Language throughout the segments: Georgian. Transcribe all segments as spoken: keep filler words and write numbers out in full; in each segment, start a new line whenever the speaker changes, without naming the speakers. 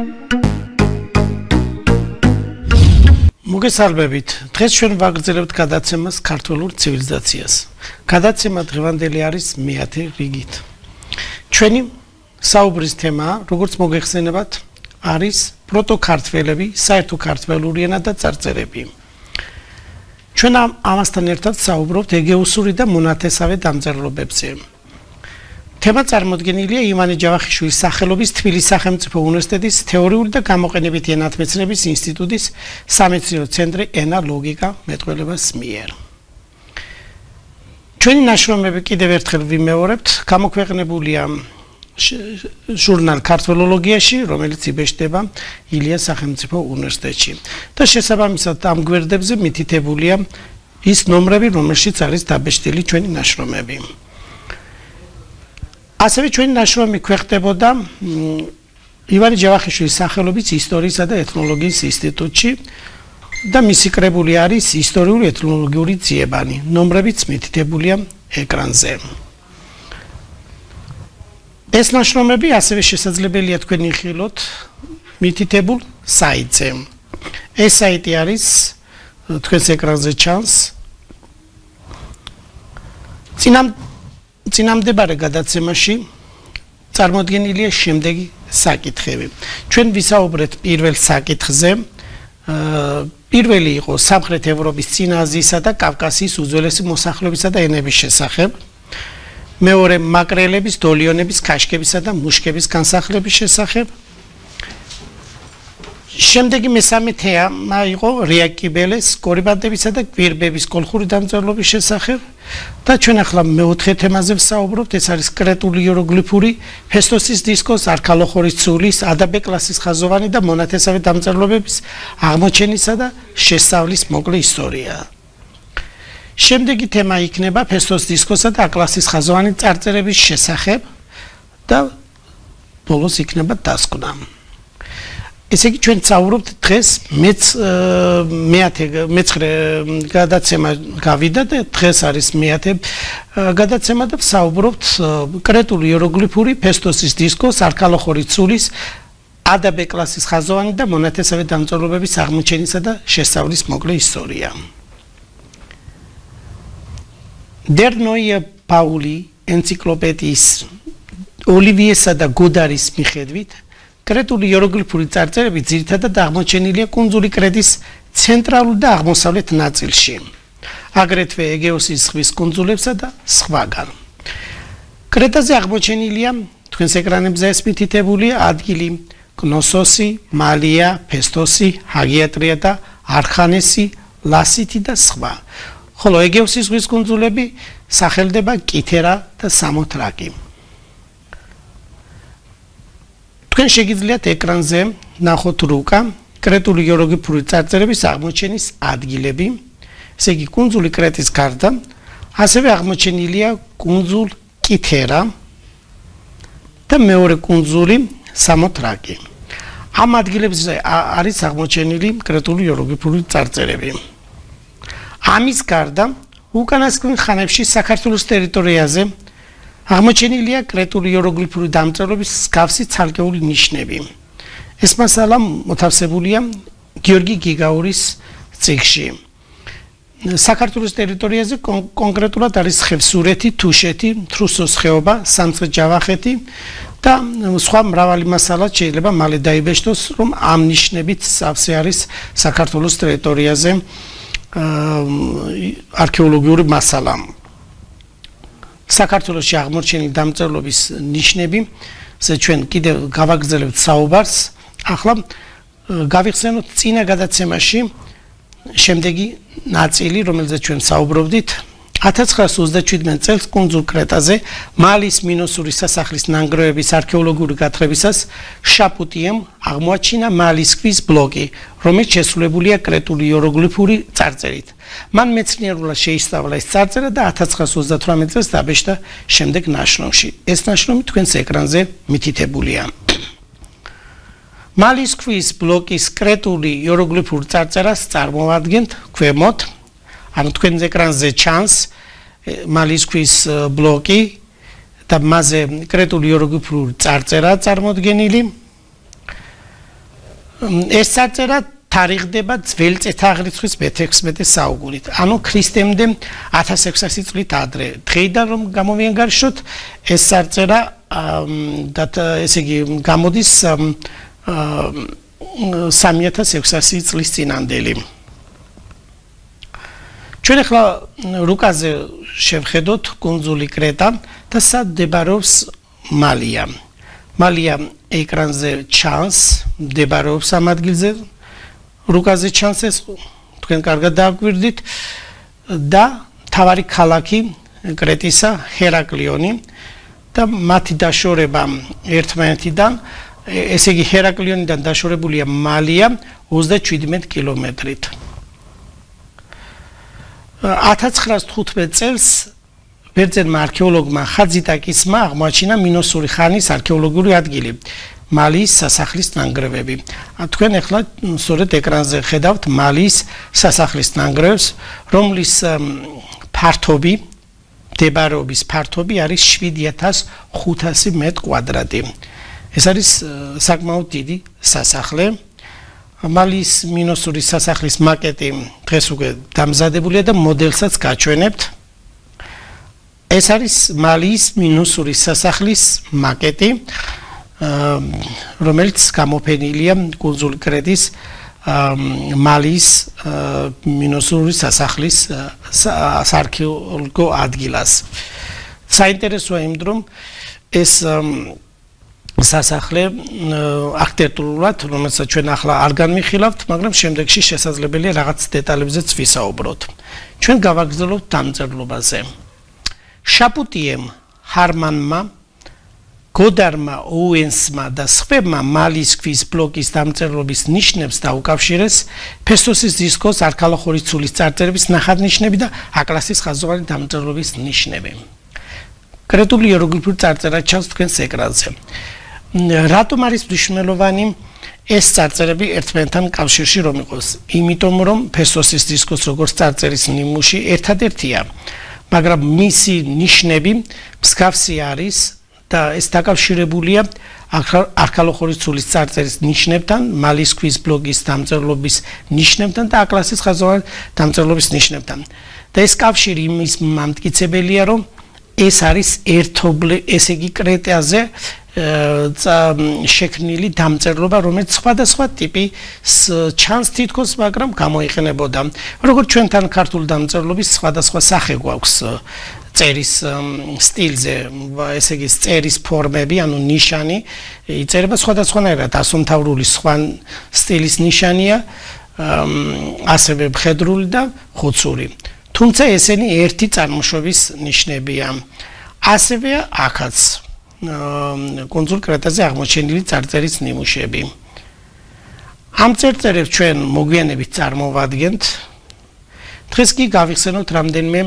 მოგესალმებით. დღეს ჩვენ ვაგრძელებთ გადაცემას ქართულ ცივილიზაციას. გადაცემა დღევანდელი არის მეათე რიგით. ჩვენი საუბრის თემაა, როგორც მოგეხსენებათ, არის პროტოქართველები, საერთო ქართველური ენა და წარწერები. ჩვენ ამასთან ერთად საუბრობთ ეგეოსური და მონათესავე დამწერლობებზე. თემა წარმოდგენილია ივანე ჯავახიშვილის სახელობის თბილისის სახელმწიფო უნივერსიტეტის თეორიული და გამოყენებითი ენათმეცნიერების ინსტიტუტის სამეცნიერო ცენტრი ენა ლოგიკა მეტყველებას მიერ. ჩვენი ნაშრომები კიდევ ერთხელ ვიმეორებთ, გამოქვეყნებულია ჟურნალ ქართველოლოგიაში, რომელიც იბეჭდება ილიას სახელმწიფო უნივერსიტეტში. და შესაბამისად ამ გვერდებზე მითითებულია ის ნომრები, რომელშიც არის დაბეჭდილი ჩვენი ნაშრომები. ასევე ჩვენი ნაშრომი ქვეყნდებოდა ივანე ჯავახიშვილის სახელობის ისტორიისა და ეთნოლოგიის ინსტიტუტში და მისი კრებული არის ისტორიული ეთნოლოგიური ძიებანი. ნომრებიც მითითებულია ეკრანზე. ეს ნაშრომები ასევე შესაძლებელია თქვენ იხილოთ მითითებულ საიტზე. ეს საიტი არის თქვენს ეკრანზე ჩანს. წინამ წინამდებარე გადაცემაში წარმოდგენილია შემდეგი საკითხები. ჩვენ ვისაუბრეთ პირველ საკითხზე. პირველი იყო სამხრეთ ევროპის წინა აზიისა და კავკასიის უძველესი მოსახლეობისა და ენების შესახებ. მეორე მაკრელების, დოლიონების, ქაშკებისა და მუშკების განსახლების შესახებ. შემდეგი მესამე თემა იყო რეაკიბელეს, კორიბანდებისა და კვირბების კოლხური დამწერლობის შესახებ. და ჩვენ ახლა მეოთხე თემაზე ვსაუბრობთ, ეს არის კრეტული იეროგლიფური, ფესტოსის დისკოს, არქალოხორის ცულის, ადაბე კლასის ხაზოვანი და მონათესავე დამწერლობების აღმოჩენისა და შესწავლის მოკლე ისტორია. შემდეგი თემა იქნება ფესტოს დისკოსა და აკლასის ხაზოვანი წარწერების შესახებ და ბოლოს იქნება დასკვნა. ესე იგი ჩვენ საუბრობთ დღეს მეათე მეცხრე გადაცემა გავიდა და დღეს არის მეათე გადაცემა და საუბრობთ კრეტული იეროგლიფური, ფესტოსის დისკოს, არქალოხორის ცულის, ადაბე კლასის ხაზოვანი და მონათესავე დამწერლობების აღმოჩენისა და შესწავლის მოკლე ისტორია. Der neue Pauli ენციკლოპედიის ოლივიესა და გოდარის მიხედვით კრეტული იეროგლიფური წარწერები ძირითადად აღმოჩენილია კუნძული კრეტის ცენტრალურ და აღმოსავლეთ ნაწილში, აგრეთვე ეგეოსის ზღვის კუნძულებსა და სხვაგან. კრეტაზე აღმოჩენილია თქვენს ეკრანებზე ეს მითითებული ადგილი კნოსოსი, მალია, ფესტოსი, ჰაგიატრია და არხანესი, ლასითი და სხვა. ხოლო ეგეოსის ზღვის კუნძულები სახელდება კითერა და სამოთრაკი. თქვენ შეგიძლიათ ეკრანზე ნახოთ რუკა კრეტული იეროგლიფური წარწერების აღმოჩენის ადგილები, ესე იგი კუნძული კრეტის გარდა, ასევე აღმოჩენილია კუნძულ კითერა და მეორე კუნძული სამოთრაკი. ამ ადგილებზე არის აღმოჩენილი კრეტული იეროგლიფური წარწერები. ამის გარდა, უკანასკნელ ხანებში საქართველოს ტერიტორიაზე აღმოჩენილია კრეტული იეროგლიფური დამწერლობის მსგავსი ცალკეული ნიშნები. ეს მასალა მოთავსებულია გიორგი გიგაურის წიგნში. საქართველოს ტერიტორიაზე კონკრეტულად არის ხევსურეთი, თუშეთი, თრუსოს ხეობა, სამცხე-ჯავახეთი და სხვა მრავალი მასალა შეიძლება მალე დაიბეჭდოს, რომ ამ ნიშნებით სავსე არის საქართველოს ტერიტორიაზე არქეოლოგიური მასალა. საქართველოში აღმოჩენილი დამწერლობის ნიშნები, ზე ჩვენ კიდევ გავაგრძელებთ საუბარს. ახლა გავიხსენოთ წინა გადაცემაში შემდეგი ნაწილი, რომელზეც ჩვენ საუბრობდით. ათას ცხრაას ოცდაჩვიდმეტ წელს კუნძულ კრეტაზე მალის მინოსური სასახლის ნანგრევების არქეოლოგიური გათხრებისას შაპუტიემ აღმოაჩინა მალის ქვის ბლოკი, რომელიც შესრულებულია კრეტული იეროგლიფური წარწერით. მან მეცნიერულად შეისწავლა ეს წარწერა და ათას ცხრაას ოცდათვრამეტ წელს დაბეჭდა შემდეგ ნაშრომში. ეს ნაშრომი თქვენს ეკრანზე მითითებულია. მალის ქვის ბლოკის კრეტული იეროგლიფურ წარწერას წარმოვადგენთ ქვემოთ. ანუ თქვენს ეკრანზე ჩანს მალის ქვის ბლოკი და მასზე კრეტული იეროგლიფური წარწერა წარმოდგენილი. ეს წარწერა თარიღდება ძველი წითაღრიცხვის მეთექვსმეტე საუკუნით, ანუ ქრისტემდე ათას ექვსასი წლით ადრე. დღეიდან რომ გამოვიანგარიშოთ, ეს წარწერა და ესე იგი გამოდის სამი ათას ექვსასი წლის წინანდელი. ჩვენ ახლა რუკაზე შევხედოთ კუნძული კრეტა და სად მდებარეობს მალია. მალია ეკრანზე ჩანს, მდებარეობს ამ ადგილზე. რუკაზე ჩანს ეს, თქვენ კარგად დააკვირდით და თავარი ქალაქი კრეტისა ჰერაკლიონი და მათი დაშორება ერთმანეთიდან, ესე იგი ჰერაკლიონიდან დაშორებულია მალია ოცდაჩვიდმეტ კილომეტრით. ათას ცხრაას თხუთმეტ წელს ბერძენმა არქეოლოგმა ხაძიტაკისმა აღმოაჩინა მინოსური ხანის არქეოლოგიური ადგილი, მალიის სასახლის ნანგრევები. თქვენ ახლა სწორედ ეკრანზე ხედავთ მალიის სასახლის ნანგრევებს, რომლის ფართობი, მდებარეობის ფართობი არის შვიდი ათას ხუთასი მეტრი კვადრატი. ეს არის საკმაოდ დიდი სასახლე. მალიის მინოსური სასახლის მაკეტი დღეს უკვე დამზადებულია და მოდელსაც გაჩვენებთ. ეს არის მალიის მინოსური სასახლის მაკეტი, რომელიც გამოფენილია კუნძულ კრეტის მალიის მინოსური სასახლის საარქეოლოგო ადგილას. საინტერესოა იმ დრო ეს სასახლე არქიტექტურულად, რომელსაც ჩვენ ახლა არ განვიხილავთ, მაგრამ შემდეგში შესაძლებელია რაღაც დეტალებზეც ვისაუბროთ. ჩვენ გავაგრძელებთ დამწერლობაზე. შაპუტიემ, ჰარმანმა, გოდარმა, ოუენსმა და სხვებმა მალიის ქვის ბლოკის დამწერლობის ნიშნებს დაუკავშირეს ფესტოსის დისკოს არქალოხურის ცულის წარწერების ნახატნიშნები და აკლასის ხაზოვანი დამწერლობის ნიშნები. კრეტული იეროგლიფური წარწერა ჩანს თქვენს ეკრანზე. რატომ არის მნიშვნელოვანი ეს წარწერები ერთმანეთთან კავშირში რომ იყოს? იმიტომ რომ ფესტოსის დისკოს როგორც წარწერის ნიმუში ერთადერთია, მაგრამ მისი ნიშნები მსგავსი არის და ეს დაკავშირებულია არქალოხურის ცულის წარწერის ნიშნებთან, მალიის ქვის ბლოკის დამწერლობის ნიშნებთან და აკლასის ხაზოვანი დამწერლობის ნიშნებთან. და ეს კავშირი იმის მამტკიცებელია, რომ ეს არის ერთობლივ, ესე იგი კრეტაზე შექმნილი დამწერლობა, რომელიც სხვადასხვა ტიპის ჩანს თითქოს, მაგრამ გამოიყენებოდა. როგორც ჩვენთან ქართულ დამწერლობის სხვადასხვა სახე გვაქვს წერის სტილზე, ესე იგი წერის ფორმები, ანუ ნიშანი იწერება სხვადასხვანაირად, ასომთავრული სხვა სტილის ნიშანია, ასევე მხედრული და ხუცური. თუმცა ესენი ერთი წარმოშობის ნიშნებია. ასევე აქაც კუნძულ კრეტაზე აღმოჩენილი წარწერის ნიმუშები. ამ წარწერებს ჩვენ მოგვიანებით წარმოვადგენთ. დღეს კი გავიხსენოთ რამდენიმე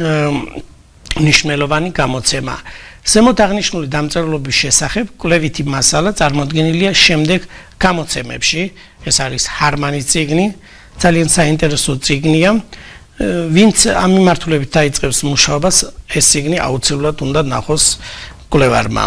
მნიშვნელოვანი გამოცემა. ზემოთ აღნიშნული დამწერლობის შესახებ კვლევითი მასალა წარმოდგენილია შემდეგ გამოცემებში. ეს არის ჰარმანის წიგნი, ძალიან საინტერესო წიგნია. ვინც ამ მიმართულებით დაიწყებს მუშაობას, ეს წიგნი აუცილებლად უნდა ნახოს კვლევარმა.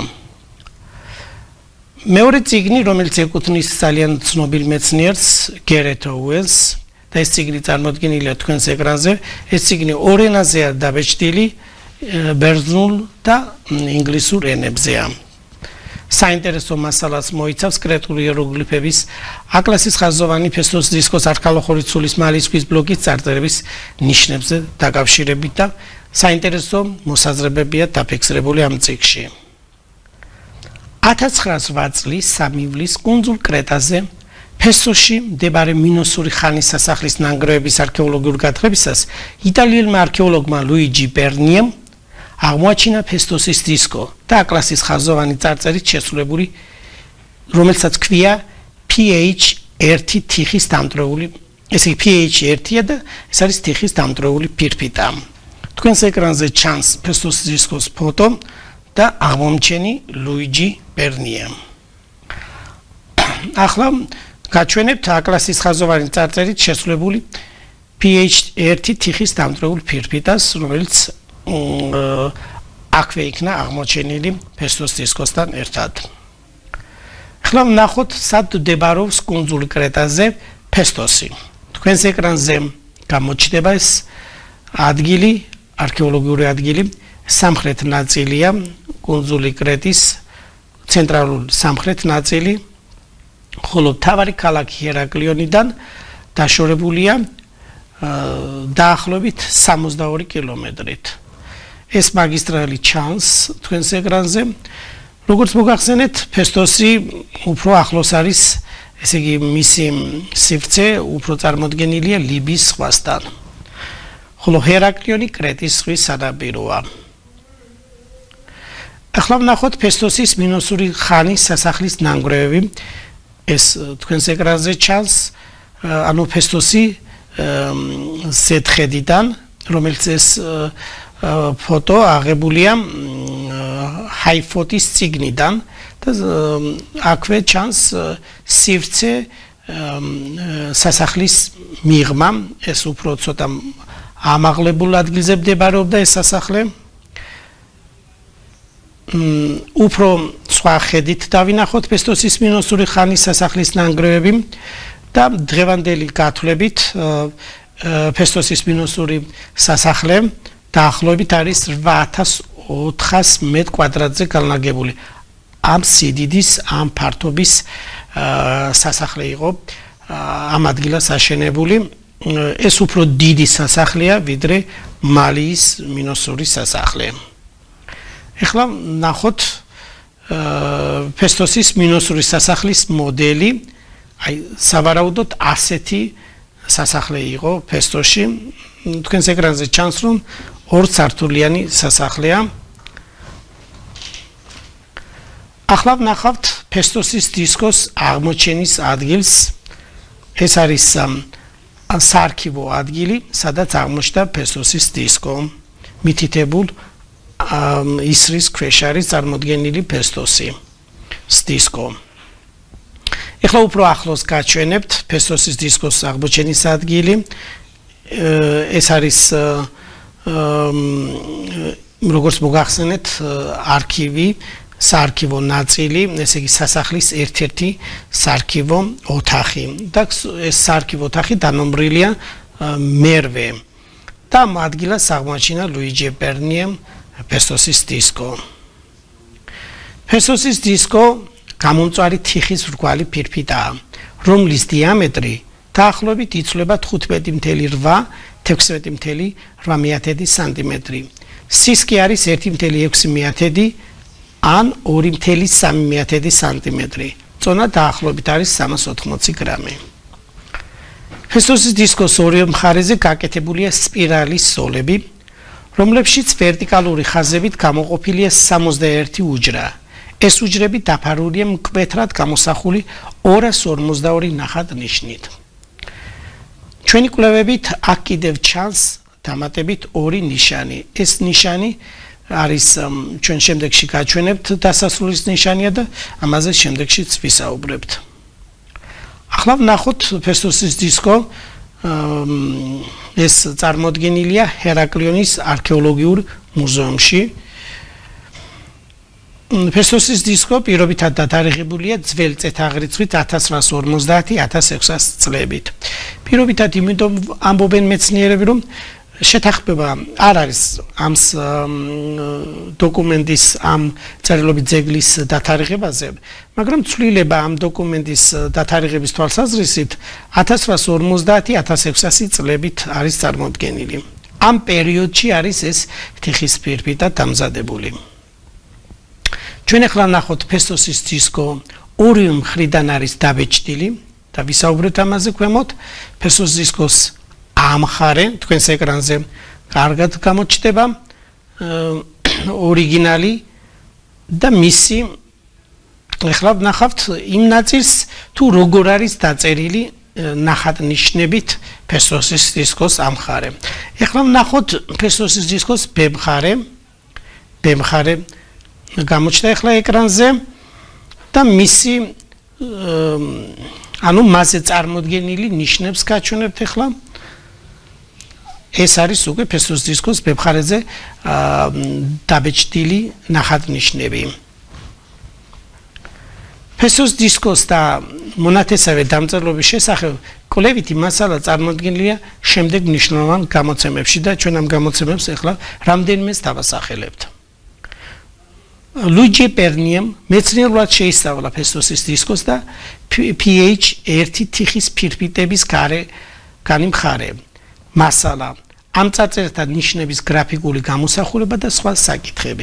მეორე წიგნი, რომელიც ეკუთვნის ძალიან ცნობილ მეცნიერს, გერეთ ოუენს, და ეს წიგნი წარმოდგენილია თქვენს ეკრანზე. ეს წიგნი ორ ენაზეა დაბეჭდილი, ბერძნულ და ინგლისურ ენებზეა. საინტერესო მასალას მოიცავს კრეტული იეროგლიფების, აკლასის ხაზოვანი ფესტოსის დისკოს არქალოხურის ცულის მალიის ქვის ბლოკის წარწერების ნიშნებზე დაკავშირებით და საინტერესო მოსაზრებებია დაფიქსირებული ამ წიგნში. ათას ცხრაას რვა წლის სამი ივლისს კუნძულ კრეტაზე ფესტოსში მდებარე მინოსური ხანის სასახლის ნანგრევების არქეოლოგიურ გათხრებისას იტალიელმა არქეოლოგმა ლუიჯი პერნიემ აღმოაჩინა ფესტოსის დისკო და აკლასის ხაზოვანი წარწერით შესრულებული, რომელსაც ქვია პი ეიჩ ერთი თიხის დამტვრეული, ესე იგი პი ეიჩ ერთია და ეს არის თიხის დამტვრეული ფირფიტა. თქვენს ეკრანზე ჩანს ფესტოსის დისკოს ფოტო და აღმომჩენი ლუიჯი პერნია. ახლა გაჩვენებთ აკლასის ხაზოვანი წარწერით შესრულებული პი ეიჩ ერთი თიხის დამტვრეული ფირფიტას, რომელიც აქვე იქნა აღმოჩენილი ფესტოს დისკოსთან ერთად. ეხლა ვნახოთ სად მდებარეობს კუნძულ კრეტაზე ფესტოსი. თქვენს ეკრანზე გამოჩნდება ეს ადგილი, არქეოლოგიური ადგილი, სამხრეთ ნაწილია კუნძული კრეტის ცენტრალური სამხრეთ ნაწილი, ხოლო მთავარი ქალაქი ჰერაკლიონიდან დაშორებულია დაახლოებით სამოცდაორი კილომეტრით. ეს მაგისტრალი ჩანს თქვენს ეკრანზე. როგორც მოგახსენეთ, ფესტოსი უფრო ახლოს არის, ესე იგი მისი სივრცე უფრო წარმოდგენილია ლიბიის ზღვასთან. ხოლო ჰერაკლიონი კრეტის ზღვის სანაპიროა. ახლა ვნახოთ ფესტოსის მინოსური ხანის სასახლის ნანგრევები. ეს თქვენს ეკრანზე ჩანს, ანუ ფესტოსი ზედხედიდან, რომელიც ეს ფოტო აღებულია ჰაიფოტის წიგნიდან და აქვე ჩანს სივრცე სასახლის მიღმა, ეს უფრო ცოტა ამაღლებულ ადგილზე მდებარეობდა ეს სასახლე. უფრო სხვა ხედით დავინახოთ ფესტოსის მინოსური ხანის სასახლის ნანგრევები და დღევანდელი გათვლებით ფესტოსის მინოსური სასახლე დაახლოებით არის რვა ათას ოთხას მეტრ კვადრატზე განლაგებული. ამ სიდიდის, ამ ფართობის სასახლე იყო ამ ადგილას აშენებული. ეს უფრო დიდი სასახლეა ვიდრე მალიის მინოსური სასახლე. ეხლა ნახოთ ფესტოსის მინოსური სასახლის მოდელი. აი სავარაუდოდ ასეთი სასახლე იყო ფესტოში. თქვენს ეკრანზე ჩანს, რომ ორსართულიანი სასახლეა. ახლა ვნახავთ ფესტოსის დისკოს აღმოჩენის ადგილს. ეს არის საარქივო ადგილი, სადაც აღმოჩნდა ფესტოსის დისკო. მითითებულ ისრის ქვეშ არის წარმოდგენილი ფესტოსი დისკო. ეხლა უფრო ახლოს გაჩვენებთ ფესტოსის დისკოს აღმოჩენის ადგილი. ეს არის როგორც მოგახსენეთ არქივი, საარქივო ნაწილი, ესე იგი სასახლის ერთ-ერთი საარქივო ოთახი და ეს საარქივო ოთახი დანომრილია მერვე და ამ ადგილას აღმოაჩინა ლუიჯი პერნიემ ფესტოსის დისკო. ფესტოსის დისკო გამომწვარი თიხის რგვალი ფირფიტაა, რომლის დიამეტრი დაახლოებით იცვლება თხუთმეტი მცდე რვა თექვსმეტი მცდე რვა სანტიმეტრი. სისქი არის ერთი მცდე ექვსი ან ორი მცდე სამი სანტიმეტრი. წონა დაახლოებით არის სამას ოთხმოცი გრამი. ფესტოსის დისკოს ორივე მხარეზე გაკეთებულია სპირალის ზოლები, რომლებშიც ვერტიკალური ხაზებით გამოყოფილია სამოცდაერთი უჯრა. ეს უჯრები დაფარულია მკვეთრად გამოსახული ორას ორმოცდაორი ნახატ-ნიშნით. ჩვენი კვლევებით აქ კიდევ ჩანს დამატებით ორი ნიშანი. ეს ნიშანი არის ჩვენ შემდეგში გაჩვენებთ დასასრულის ნიშანია და ამაზე შემდეგშიც ვისაუბრებთ. ახლა ვნახოთ ფესტოსის დისკო. ეს წარმოდგენილია ჰერაკლიონის არქეოლოგიურ მუზეუმში. ფესტოსის დისკო პირობითად დათარიღებულია ძველი წელთაღრიცხვით ათას რვაას ორმოცდაათი ათას ექვსას წლებით. პირობითად იმიტომ ამბობენ მეცნიერები, რომ შეთანხმება არ არის ამ დოკუმენტის, ამ წერილობით ძეგლის დათარიღებაზე, მაგრამ ცვლილება ამ დოკუმენტის დათარიღების თვალსაზრისით ათას რვაას ორმოცდაათი ათას ექვსასი წლებით არის წარმოდგენილი. ამ პერიოდში არის ეს თიხის ფირფიტა დამზადებული. ჩვენ ახლა ნახოთ ფესტოსის დისკო ორივე მხრიდან არის დაბეჭდილი და ვისაუბრეთ ამაზე ქვემოთ. ფესტოსის დისკოს ამხარე თქვენს ეკრანზე კარგად გამოჩნდება ორიგინალი და მისი ახლა ვნახავთ იმ ნაწილს თუ როგორ არის დაწერილი ნახატ-ნიშნებით ფესტოსის დისკოს ამხარე. ახლა ვნახოთ ფესტოსის დისკოს ბემხარე. ბემხარე გამოჩნდა ახლა ეკრანზე და მისი ანუ მასზე წარმოდგენილი ნიშნებს გაჩვენებთ ახლა. ეს არის უკვე ფესტოსის დისკოს ბემხარეზე დაბეჭდილი ნახატ-ნიშნები. ფესტოს დისკოს და მონათესავე დამწერლობის შესახებ კვლევითი მასალა წარმოდგენილია შემდეგ მნიშვნელოვან გამოცემებში და ჩვენ ამ გამოცემებს ახლა რამდენიმეს დავასახელებთ. ლუიჯი პერნიამ მეცნიერულად შეისწავლა ფესტოსის დისკოს და pH ერთი თიხის ფირფიტების გარე განიმხარე მასალა, ამ წარწერთა ნიშნების გრაფიკული გამოსახულება და სხვა საკითხები.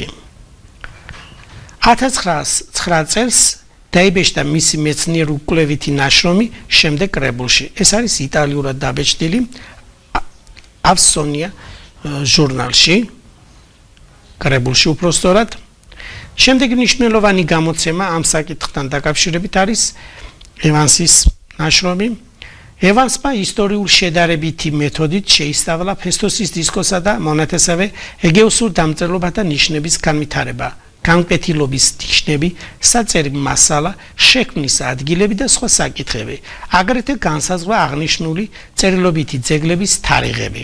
ათას ცხრა წელს დაიბეჭდა მისი მეცნიერულ-კვლევითი ნაშრომი შემდეგ კრებულში. ეს არის იტალიურად დაბეჭდილი ავსონია ჟურნალში, კრებულში უпростоრად. შემდეგ მნიშვნელოვანი გამოცემა ამ საკითხთან დაკავშირებით არის ევანსის ნაშრომი. ევანსმა ისტორიულ შედარებითი მეთოდით შეისწავლა ფესტოსის დისკოსა და მონათესავე ეგეოსურ დამწერლობათა ნიშნების განვითარება, განკვეთილობის ნიშნები, საწერი მასალა, შექმნის ადგილები და სხვა საკითხები, აგრეთვე განსაზღვრა აღნიშნული წერილობითი ძეგლების თარიღები.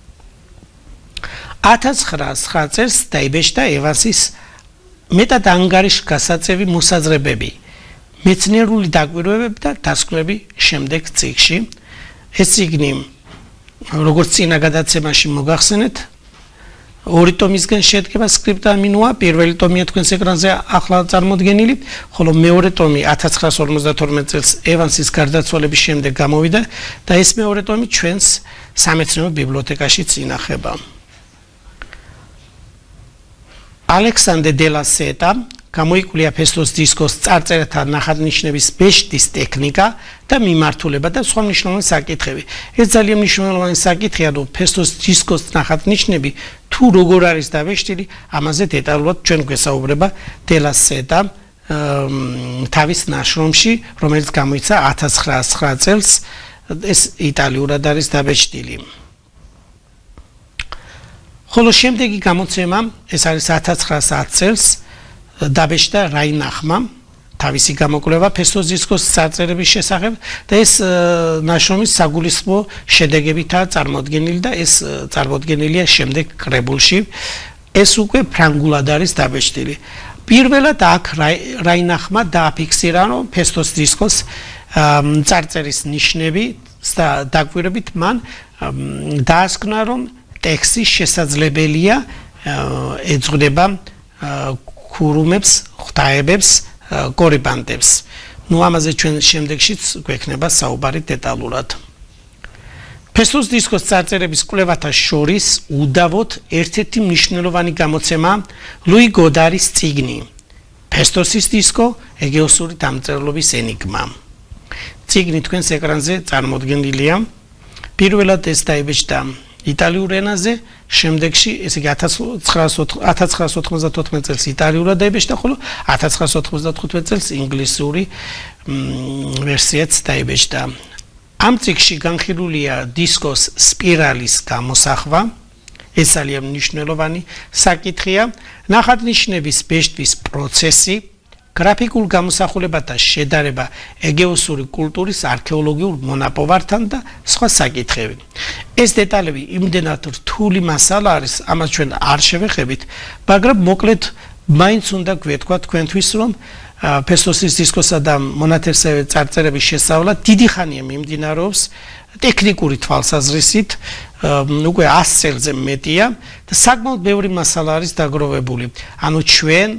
ათას ცხრაასი წელს დაიბეჭდა ევანსის მეტად ანგარიშგასაწევი მოსაზრებები, მეცნიერული დაკვირვებები და დასკვნები შემდეგ წიგნში. ეს წიგნი, როგორც წინა გადაცემაში მოგახსენეთ, ორი ტომისგან შედგება სკრიპტა მინუა, პირველი ტომია თქვენს ეკრანზე ახლა წარმოდგენილი, ხოლო მეორე ტომი ათას ცხრაასი ორმოცდათორმეტ წელს ევანსის გარდაცვალების შემდეგ გამოვიდა და ეს მეორე ტომი ჩვენს სამეცნიერო ბიბლიოთეკაშიც ინახება. ალექსანდრე დე ლა სეტა გამოიკვლია ფესტოს დისკოს წარწერათა ნახატნიშნების ბეჭდის ტექნიკა და მიმართულება და სხვა მნიშვნელოვანი საკითხები. ეს ძალიან მნიშვნელოვანი საკითხია, რომ ფესტოს დისკოს ნახატნიშნები თუ როგორ არის დაბეჭდილი, ამაზე დეტალურად ჩვენ გვესაუბრება დე ლა სეტა თავის ნაშრომში, რომელიც გამოიცა ათას ცხრაასი ცხრა წელს, ეს იტალიურად არის დაბეჭდილი. ხოლო შემდეგი გამოცემა, ეს არის ათას ცხრაასი ათი წელს დაბეჭდა რაინახმა თავისი გამოკვლევა ფესტოს დისკოს წარწერების შესახებ და ეს ნაშრომი საგულისხმო შედეგებითაა წარმოდგენილი და ეს წარმოდგენილია შემდეგ კრებულში. ეს უკვე ფრანგულად არის დაბეჭდილი. პირველად აქ რაინახმა დააფიქსირა, რომ ფესტოს დისკოს წარწერის ნიშნები და დაკვირვებით მან დაასკვნა, რომ ტექსტი შესაძლებელია ეძღვნება ქურუმებს, ღვთაებებს, კორიბანდებს. ნუ ამაზე ჩვენ შემდეგშიც გვექნება საუბარი დეტალურად. ფესტოს დისკოს წარწერების კვლევათა შორის უდავოდ ერთ-ერთი მნიშვნელოვანი გამოცემა ლუი გოდარის წიგნი ფესტოსის დისკო ეგეოსური დამწერლობის ენიგმა. წიგნი თქვენს ეკრანზე წარმოდგენილია. პირველად ეს დაიბეჭდა იტალიურ ენაზე, შემდეგში, ესე იგი ათას ცხრაასი ოთხმოცდათოთხმეტ წელს იტალიურად დაიბეჭდა, ხოლო ათას ცხრაასი ოთხმოცდათხუთმეტ წელს ინგლისური ვერსიაც დაიბეჭდა. ამ წიგნში განხილულია დისკოს სპირალის გამოსახვა, ეს ძალიან მნიშვნელოვანი საკითხია, ნახატნიშნების ბეჭდვის პროცესი, გრაფიკულ გამოსახულებათა შედარება ეგეოსური კულტურის არქეოლოგიურ მონაპოვართან და სხვა საკითხები. ეს დეტალები იმდენად რთული მასალა არის, ამას ჩვენ არ შევეხებით, მაგრამ მოკლედ მაინც უნდა გვეთქვა თქვენთვის, რომ ფესტოსის დისკოსა და მონათესავე წარწერების შესწავლა დიდი ხანია მიმდინარეობს ტექნიკური თვალსაზრისით, უკვე ას წელზე მეტია და საკმაოდ ბევრი მასალა არის დაგროვებული. ანუ ჩვენ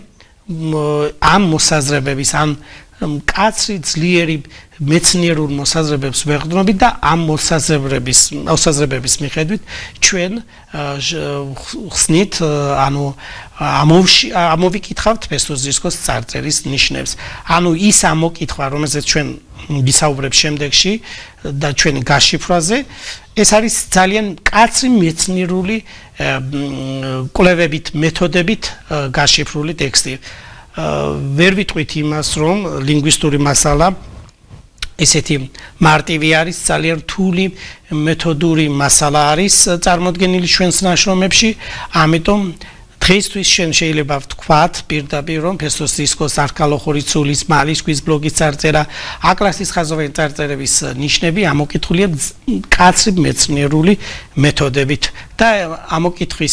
ამ მოსაზრებების, ამ მკაცრი ძლიერი მეცნიერულ მოსაზრებებს ვეყრდნობით და ამ მოსაზრებების მოსაზრებების მიხედვით ჩვენ ხსნით, ანუ ამოვიკითხავთ ფესტოს დისკოს წარწერის ნიშნებს. ანუ ის ამოკითხვა, რომელზეც ჩვენ ვისაუბრებთ შემდეგში და ჩვენი გაშიფრვაზე, ეს არის ძალიან მკაცრი მეცნიერული კვლევებით, მეთოდებით გაშიფრული ტექსტი. ვერ ვიტყვით იმას, რომ ლინგვისტური მასალა ესეთი მარტივი არის, ძალიან რთული მეთოდური მასალა არის წარმოდგენილი ჩვენს ნაშრომებში, ამიტომ დღეისთვის შენ შეიძლება ვთქვათ პირდაპირ, რომ ფესტოს დისკოს არქალოხორიცულის, მალისკვის ბლოგის წარწერა, აკლასის ხაზოვანი წარწერების ნიშნები ამოკითხულია მკაცრი მეცნიერული მეთოდებით და ამოკითხვის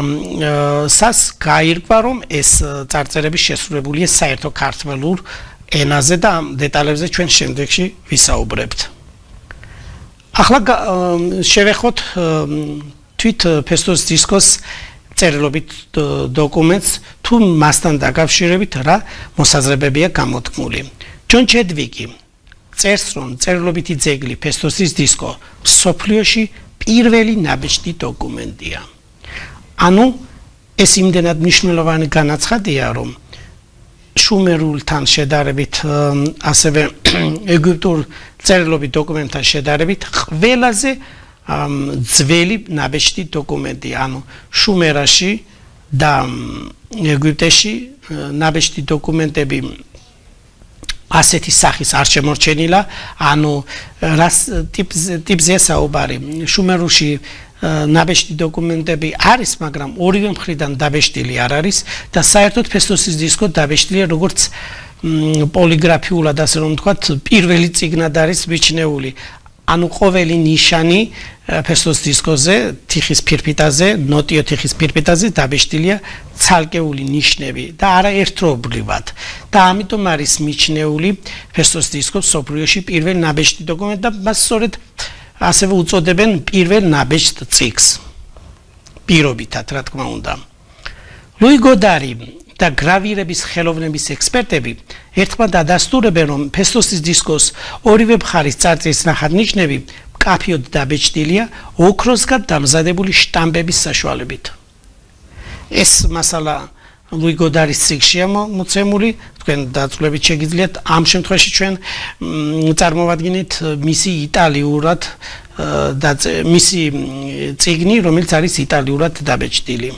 სას გაირკვა, რომ ეს წარწერები შესრულებულია საერთო ქართველურ ენაზე და ამ დეტალებზე ჩვენ შემდეგში ვისაუბრებთ. ახლა შევეხოთ თვით ფესტოს დისკოს წერილობით დოკუმენტს თუ მასთან დაკავშირებით რა მოსაზრებებია გამოთქმული. ჯონ ჩედვიკი წერს რომ წერილობითი ძეგლი ფესტოსის დისკო მსოფლიოში პირველი ნაბეჭდი დოკუმენტია. ანუ ეს იმდენად მნიშვნელოვანი განაცხადია რომ შუმერულთან შედარებით ასევე ეგვიპტურ წერილობით დოკუმენტთან შედარებით ყველაზე ძველი ნაბეჭდი დოკუმენტია. ანუ შუმერაში და ეგვიპტეში ნაბეჭდი დოკუმენტები ასეთი სახის არ შემორჩენილა. ანუ რას ტიპზე საუბარი შუმერულში ნაბეჭდი დოკუმენტები არის, მაგრამ ორივე მხრიდან დაბეჭდილი არ არის და საერთოდ ფესტოსის დისკო დაბეჭდილია როგორც პოლიგრაფიულად, ასე რომ ვთქვათ, პირველი წიგნად არის მიჩნეული. ანუ ყოველი ნიშანი ფესტოს დისკოზე, თიხის ფირფიტაზე, ნოტიო თიხის ფირფიტაზე დაბეჭდილია ცალკეული ნიშნები და არა ერთდროულად. და ამიტომ არის მიჩნეული ფესტოს დისკო მსოფლიოში პირველი ნაბეჭდი დოკუმენტი და მას სწორედ ასევე უწოდებენ პირველ ნაბეჭდ წიგნს. პირობითად, რა თქმა უნდა. ლუი გოდარი და გრავირების ხელოვნების ექსპერტები ერთმანეთს ადასტურებენ, რომ ფესტოსის დისკოს ორივე მხარის წარწერის ნახატ ნიშნები მკაფიოდ დაბეჭდილია ოქროსგან დამზადებული შტამპების საშუალებით. ეს მასალა ლუი გოდარის წიგნშია მოცემული, თქვენ დაწვრილებით შეგიძლიათ ამ შემთხვევაში ჩვენ წარმოვადგინეთ მისი იტალიურად და მისი წიგნი, რომელიც არის იტალიურად დაბეჭდილი.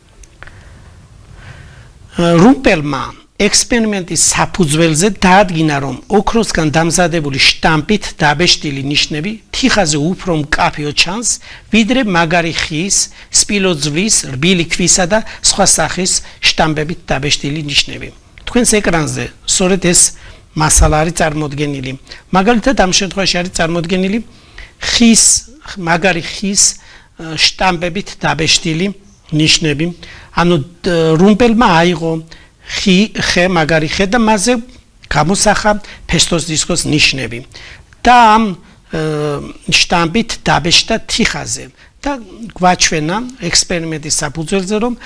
რუმპელმა ექსპერიმენტის საფუძველზე დაადგინა, რომ ოქროსგან დამზადებული შტამპით დაბეჭდილი ნიშნები თიხაზე უფრო მკაფიო ჩანს, ვიდრე მაგარი ხის, სპილოძვლის, რბილი ქვისა და სხვა სახის შტამპებით დაბეჭდილი ნიშნები. თქვენს ეკრანზე სწორედ ეს მასალა არის წარმოდგენილი. მაგალითად, ამ შემთხვევაში არის წარმოდგენილი ხის, მაგარი ხის შტამპებით დაბეჭდილი ნიშნები. ანუ რუმპელმა აიღო ხი, ხე, მაგარი ხე და მასზე გამოსახა ფესტოს დისკოს ნიშნები და ამ შტამპით დაბეჭდა თიხაზე და გვაჩვენა ექსპერიმენტის საფუძველზე, რომ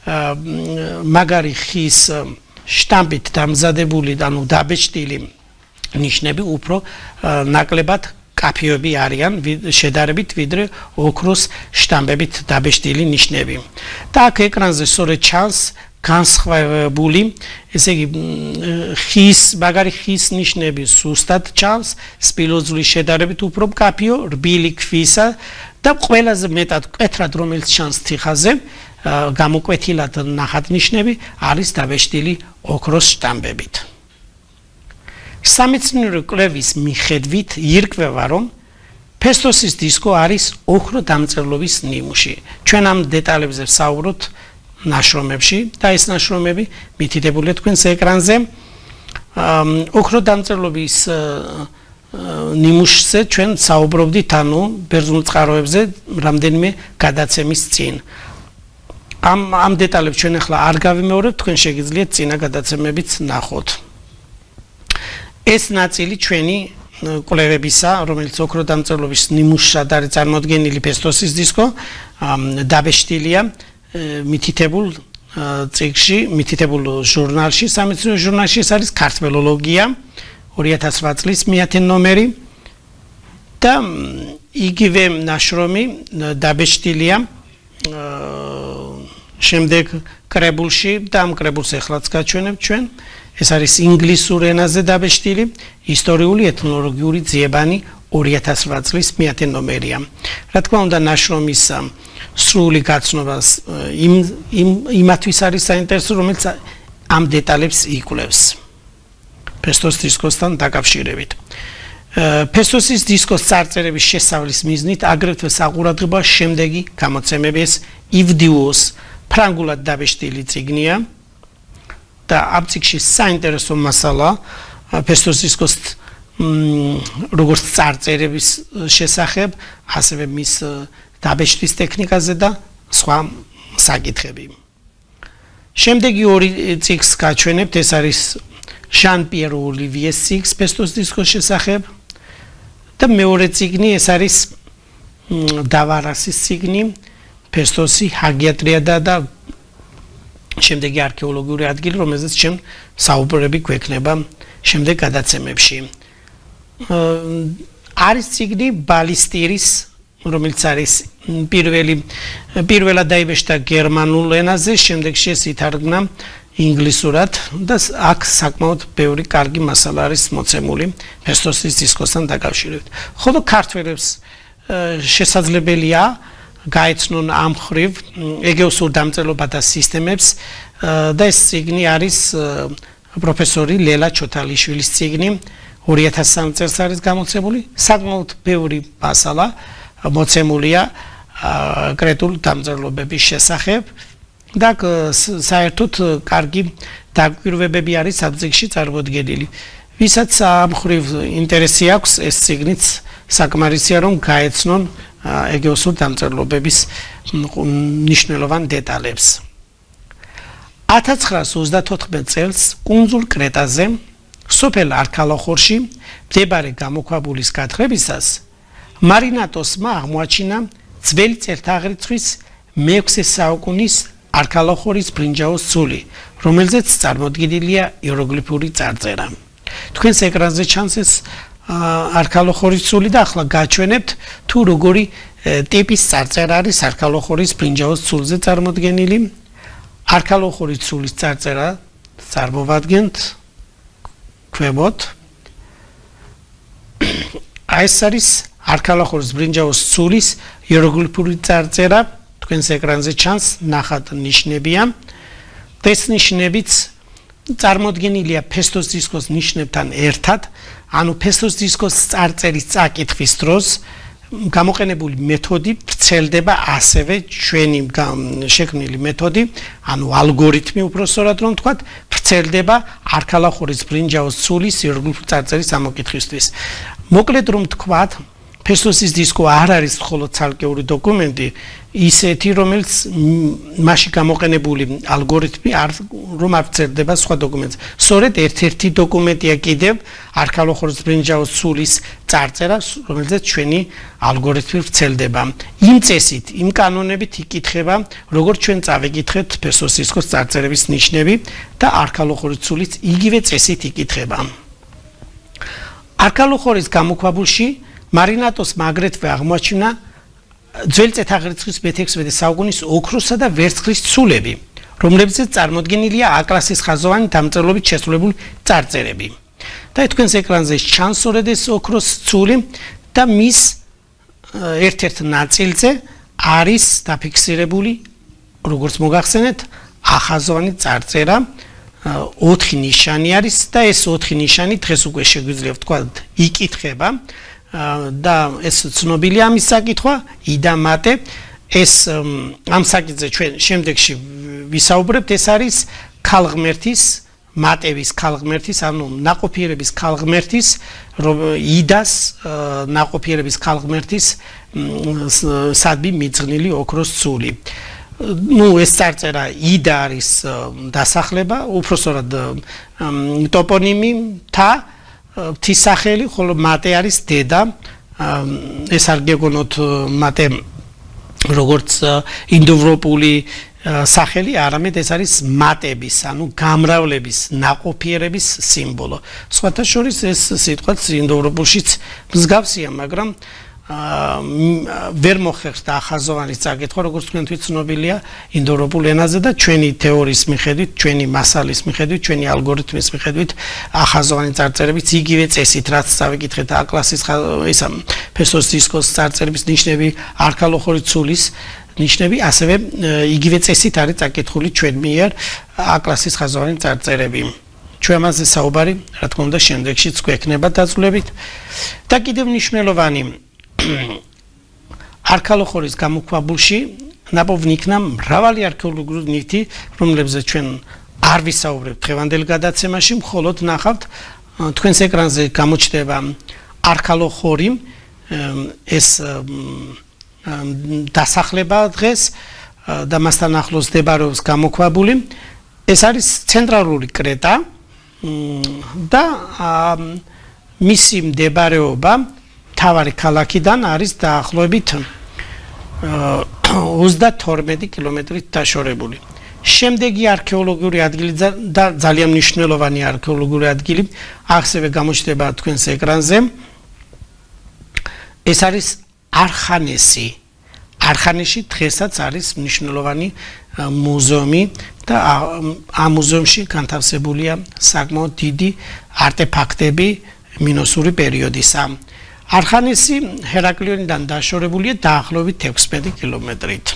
მაგარი ხის შტამპით დამზადებული, ანუ დაბეჭდილი ნიშნები უფრო ნაკლებად კაფიები არიან შედარებით ვიდრე ოქროს შტამპებით დაბეჭდილი ნიშნები. და აქ ეკრანზე სწორედ ჩანს განსხვავებული, ესე იგი ხის, მაგარი ხის ნიშნები სუსტად ჩანს, სპილოძვლის შედარებით უფრო მკაფიო, რბილი ქვისა და ყველაზე მეტად მკვეთრად, რომელიც ჩანს თიხაზე, გამოკვეთილად ნახატ ნიშნები არის დაბეჭდილი ოქროს შტამპებით. სამეცნიერო კვლევის მიხედვით ირკვევა, რომ ფესტოსის დისკო არის ოქრო დამწერლობის ნიმუში. ჩვენ ამ დეტალებზე ვსაუბრობთ ნაშრომებში და ეს ნაშრომები მითითებულია თქვენს ეკრანზე. ოქრო დამწერლობის ნიმუშზე ჩვენ საუბრობდით, ანუ ბერძნულ წყაროებზე რამდენიმე გადაცემის წინ. ამ ამ დეტალებს ჩვენ ახლა არ გავიმეორებთ, თქვენ შეგიძლიათ წინა გადაცემებიც ნახოთ. ეს ნაწილი ჩვენი კვლევებისა, რომელიც ოქრო დამწერლობის ნიმუშად არის წარმოდგენილი ფესტოსის დისკო, დაბეჭდილია მითითებულ წიგნში, მითითებულ ჟურნალში, სამეცნიერო ჟურნალში, ეს არის ქართველოლოგია, ორი ათას რვა წლის მეათე ნომერი და იგივე ნაშრომი დაბეჭდილია შემდეგ კრებულში და ამ კრებულს ეხლაც გაჩვენებთ ჩვენ. ეს არის ინგლისურ ენაზე დაბეჭდილი ისტორიული ეთნოლოგიური ძიებანი ორი ათას რვა წლის მეათე ნომერია. რა თქმა უნდა, ნაშრომის სრული გაცნობას იმ იმათვის არის საინტერესო, რომელიც ამ დეტალებს იკვლევს ფესტოს დისკოსთან დაკავშირებით. ფესტოსის დისკოს წარწერების შესწავლის მიზნით აგრეთვე საყურადღებოა შემდეგი გამოცემები. ეს ივდიუოს ფრანგულად დაბეჭდილი წიგნია და ამ წიგნში საინტერესო მასალა ფესტოს დისკოს როგორც წარწერების შესახებ, ასევე მის დაბეჭდის ტექნიკაზე და სხვა საკითხები. შემდეგი ორი წიგნს გაჩვენებთ, ეს არის ჟან-პიერ ოლივიეს წიგნს ფესტოს დისკოს შესახებ და მეორე წიგნი ეს არის დავარასის წიგნი ფესტოსი ჰაგიატრიადა და შემდეგი არქეოლოგიური ადგილი რომელზეც ჩემ საუბრები გვექნება შემდეგ გადაცემებში არის წიგნი ბალისტირის რომელიც არის პირველი პირველად დაიბეჭდა გერმანულ ენაზე შემდეგში ეს ითარგმნა ინგლისურად და აქ საკმაოდ ბევრი კარგი მასალა არის მოცემული ფესტოსის დისკოსთან დაკავშირებით ხოლო ქართველებს შესაძლებელია გაეცნონ ამ ხრივ ეგეოსურ დამწერლობათა სისტემებს და ეს წიგნი არის პროფესორი ლელა ჩოთალიშვილის წიგნი ორი ათას სამი წელს არის გამოცემული საკმაოდ ბევრი მასალა მოცემულია კრეტულ დამწერლობების შესახებ და საერთოდ კარგი დაკვირვებები არის ამ წიგნში წარმოდგენილი ვისაც ამ ხრივ ინტერესი აქვს ეს წიგნიც საკმარისია რომ გაეცნონ ეგეოსურ დამწერლობების მნიშვნელოვან დეტალებს ათას ცხრაას ოცდათოთხმეტ წელს კუნძულ კრეტაზე სოფელ არქალოხორში მდებარე გამოქვაბულის გათხრებისას მარინატოსმა აღმოაჩინა ძველი წელთაღრიცხვის მეექვსე საუკუნის არქალოხორის ბრინჯაოს ცული რომელზეც წარმოდგენილია იეროგლიფური წარწერა თქვენს ეკრანზე ჩანს ეს არქალოხორის ცული და ახლა გაჩვენებთ თუ როგორი ტიპის წარწერა არის არქალოხორის ბრინჯაოს ცულზე წარმოდგენილი არქალოხორის ცულის წარწერა წარმოვადგენთ ქვემოთ ეს არის არქალოხორის ბრინჯაოს ცულის იეროგლიფური წარწერა თქვენს ეკრანზე ჩანს ნახат ნიშნებია ეს ნიშნებიც წარმოდგენილია ფესტოს დისკოს ნიშნებთან ერთად ანუ ფესტოს დისკოს წარწერის წაკითხვის დროს გამოყენებული მეთოდი ვრცელდება ასევე ჩვენი შექმნილი მეთოდი ანუ ალგორითმი უпростоრად რომ თქვათ ვრცელდება არქალოხორის ბრინჯაოს ცულის იეროგლიფური წარწერის ამოკითხვისთვის მოკლედ რომ თქვათ ფესტოსის დისკო არ არის მხოლოდ ცალკეული დოკუმენტი ისეთი რომელიც მასში გამოყენებული ალგორითმი არ რომ არ ვრცელდება სხვა დოკუმენტს სწორედ ერთ-ერთი დოკუმენტია კიდევ არქალოხორის ბრინჯაოს ცულის წარწერა რომელზეც ჩვენი ალგორითმი ვრცელდება იმ წესით იმ კანონებით იკითხება როგორც ჩვენ წავიკითხეთ ფესტოს დისკოს წარწერების ნიშნები და არქალოხორის ცულის იგივე წესით იკითხება არქალოხორის გამოქვაბულში მარინატოსმა აგრეთვე აღმოაჩინა ძველი წელთაღრიცხვის მეთექვსმეტე საუკუნის ოქროსა და ვერცხლის ცულები, რომლებზეც წარმოდგენილია A-კლასის ხაზოვანი დამწერლობით შესრულებული წარწერები. და თქვენს ეკრანზე ჩანს სწორედ ეს ოქროს ცული და მის ერთ-ერთ ნაწილზე არის დაფიქსირებული, როგორც მოგახსენეთ, ახაზოვანი წარწერა, ოთხი ნიშანი არის და ეს ოთხი ნიშანი დღეს უკვე შეგვიძლია ვთქვათ იკითხება. და ეს ცნობილია ამის საკითხვა იდა მატე ეს ამ საკითხზე ჩვენ შემდეგში ვისაუბრებთ ეს არის ქალღმერთის მატევის ქალღმერთის ანუ ნაყოფიერების ქალღმერთის იდას ნაყოფიერების ქალღმერთის სადმი მიძღნილი ოქროს ცული ну ეს წარწერა იდა არის დასახლება უпростоრად ტოპონიმი თა ღვთის სახელი, ხოლო მატე არის დედა. ეს არ გეგონოთ მატე როგორც ინდოევროპული სახელი, არამედ ეს არის მატების, ანუ გამრავლების, ნაყოფიერების სიმბოლო. სხვათა შორის ეს სიტყვაც ინდოევროპულშიც მსგავსია, მაგრამ ვერ მოხერხდა ახაზოვანის წაკითხვა, როგორც თქვენთვის ცნობილია ინდოევროპულ ენაზე და ჩვენი თეორიის მიხედვით, ჩვენი მასალის მიხედვით, ჩვენი ალგორითმის მიხედვით ახაზოვანი წარწერებიც იგივე წესით, რაც წავიკითხეთ A-კლასის ისა ფესტოს დისკოს წარწერების ნიშნები, არქალოხორის ცულის ნიშნები, ასევე იგივე წესით არის წაკითხული ჩვენ მიერ A-კლასის ხაზოვანი წარწერები. ჩვენ ამაზე საუბარი, რა თქმა უნდა, შემდეგშიც გვექნება დაწვრილებით და კიდევ მნიშვნელოვანი არქალოხორის გამოქვაბულში ნაპოვნი იქნა მრავალი არქეოლოგიური ნივთი, რომლებზეც ჩვენ არ ვისაუბრებთ დღევანდელ გადაცემაში, მხოლოდ ნახავთ თქვენს ეკრანზე გამოჩნდება არქალოხორი, ეს დასახლება დღეს და მასთან ახლოს მდებარეობს გამოქვაბული. ეს არის ცენტრალური კრეტა, და მისი მდებარეობა თავარი ქალაქიდან არის დაახლოებით ოცდათორმეტი კილომეტრით დაშორებული. შემდეგი არქეოლოგიური ადგილი და ძალიან მნიშვნელოვანი არქეოლოგიური ადგილი ასევე გამოჩნდება თქვენს ეკრანზე. ეს არის არხანესი. არხანეში დღესაც არის მნიშვნელოვანი მუზეუმი და ამ მუზეუმში განთავსებულია საკმაოდ დიდი არტეფაქტები მინოსური პერიოდისა. არხანესი ჰერაკლიონიდან დაშორებულია დაახლოებით ექვსმეტი კილომეტრით.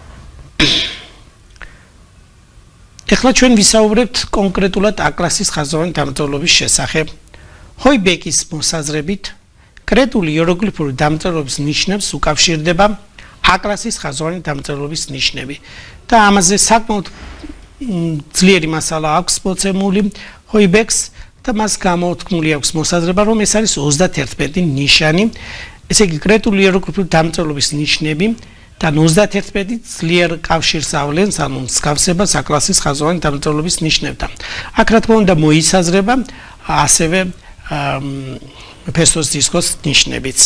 ეხლა ჩვენ ვისაუბრებთ კონკრეტულად აკრასის ხაზოვანი დამწერლობის შესახებ. ჰოიბეკის მოსაზრებით კრეტული იეროგლიფური დამწერლობის ნიშნებს უკავშირდება აკრასის ხაზოვანი დამწერლობის ნიშნები და ამაზე საკმაოდ ძლიერი მასალა აქვს მოცემული ჰოიბეკს და მას გამოთქმული აქვს მოსაზრება, რომ ეს არის ოცდაათერთმეტი ნიშანი, ესე იგი კრეტული იეროგლიფური დამწერლობის ნიშნები და ოცდაათერთმეტი ძლიერ კავშირს ავლენს, ანუ მსგავსებას აკრასის ხაზოვანი დამწერლობის ნიშნებთან. აქ რა თქმა უნდა მოისაზრება ასევე ფესტოს დისკოს ნიშნებიც.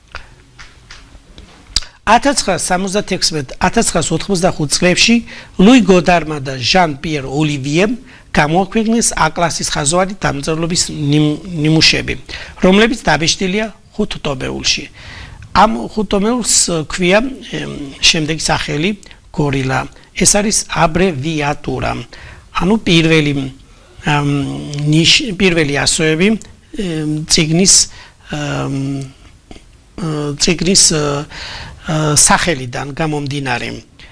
ათას ცხრაას სამოცდათექვსმეტ - ათას ცხრაას ოთხმოცდახუთ წლებში ლუი გოდარმა და ჟან პიერ ოლივიემ გამოაქვეყნეს აკრასის ხაზოვანი დამწერლობის ნიმუშები, რომლებიც დაბეჭდილია ხუთ ტომეულში. ამ ხუთ ტომეულს ქვია შემდეგი სახელი გორილა. ეს არის აბრევიატურა. ანუ პირველი პირველი ასოები წიგნის წიგნის სახელიდან გამომდინარე.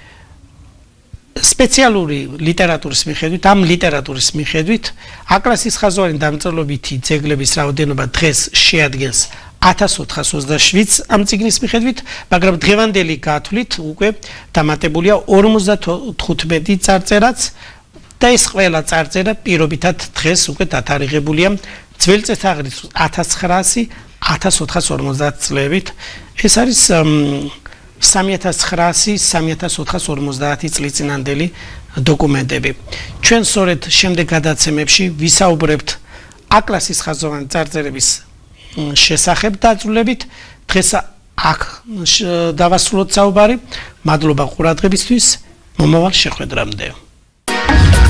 სპეციალური ლიტერატურის მიხედვით, ამ ლიტერატურის მიხედვით, აკრასის ხაზოვანი დამწერლობითი ძეგლების რაოდენობა დღეს შეადგენს ათას ოთხას ოცდაშვიდს ამ წიგნის მიხედვით, მაგრამ დღევანდელი გათვლით უკვე დამატებულია ორმოცდათხუთმეტი წარწერაც და ეს ყველა წარწერა პირობითად დღეს უკვე დათარიღებულია ძველი წელთაღრიცხვის ათას ცხრაასი - ათას ოთხას ორმოცდაათ წლებით. ეს არის სამი ათას ცხრაასი - სამი ათას ოთხას ორმოცდაათი წლიწინანდელი დოკუმენტები. ჩვენ სწორედ შემდეგ გადაცემებში ვისაუბრებთ აკრასის ხაზოვანი წარწერების შესახებ დაწვრილებით. დღეს აქ დავასრულოთ საუბარი. მადლობა ყურადღებისთვის. მომავალ შეხვედრამდე.